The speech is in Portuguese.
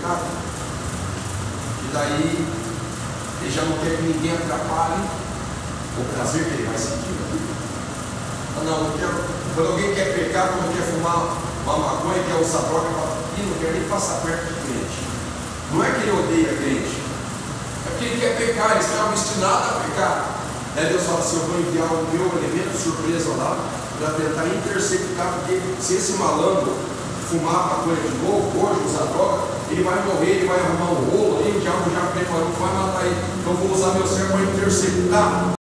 pecado. E daí ele já não quer que ninguém atrapalhe o prazer que ele vai sentir. Não quero. Quando alguém quer pecar, quando quer fumar uma maconha, quer usar droga, fala, não quer nem passar perto de crente. Não é que ele odeia crente, é porque ele quer pecar, ele está obstinado a pecar. Daí Deus fala assim: eu vou enviar o meu elemento surpresa lá para tentar interceptar, porque se esse malandro fumar maconha de novo, hoje usar droga, ele vai morrer, ele vai arrumar um rolo aí, o diabo já preparou, vai matar ele. Então eu vou usar meu servo para interceptar